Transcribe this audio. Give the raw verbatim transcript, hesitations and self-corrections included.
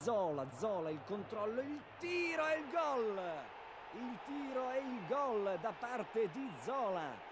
Zola, Zola, il controllo, il tiro e il gol! Il tiro e il gol da parte di Zola.